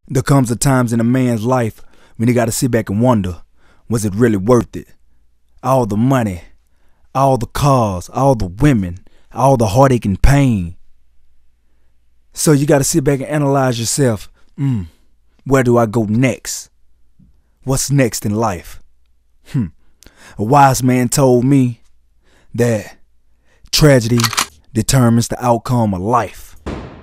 There comes a times in a man's life when he gotta sit back and wonder, was it really worth it? All the money, all the cars, all the women, all the heartache and pain. So you gotta sit back and analyze yourself. Where do I go next? What's next in life? A wise man told me that tragedy determines the outcome of life.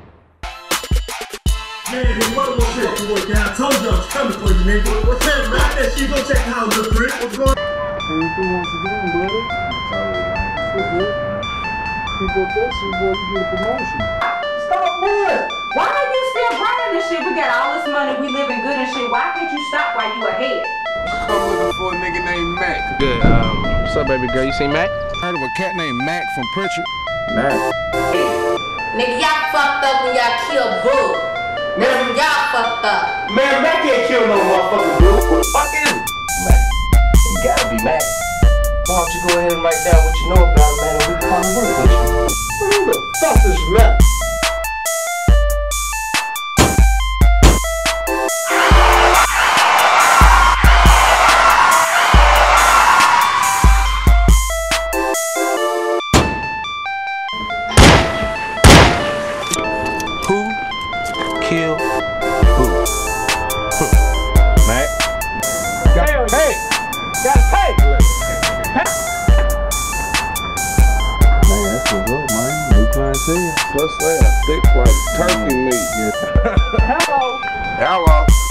Man, what was it? I told you I was coming for you, nigga. What's that, man? That shit, go check the house, little friend. What's going on? Anything once again, brother. It's good. Keep up that shit, boy. You get a promotion. Stop what? Why are you still running this shit? We got all this money, we living good and shit. Why can't you stop while you ahead? I'm looking for a nigga named Mac. Good. What's up, baby girl? You seen Mac? Heard of a cat named Mac from Pritchard. Mac. Nigga, y'all fucked up when y'all killed Boo. That's when y'all fucked up. Man, Mac can't kill no motherfucking dude. Who the fuck is it? Mac. It gotta be Mac. Why don't you go ahead and write down what you know about him, man, and we can find work with you. Who the fuck is Mac? Kill who? Mac? Gotta pay! Gotta pay! Man, that's what's up, man. New clientele. Plus that, thick like turkey meat. Hello! Hello.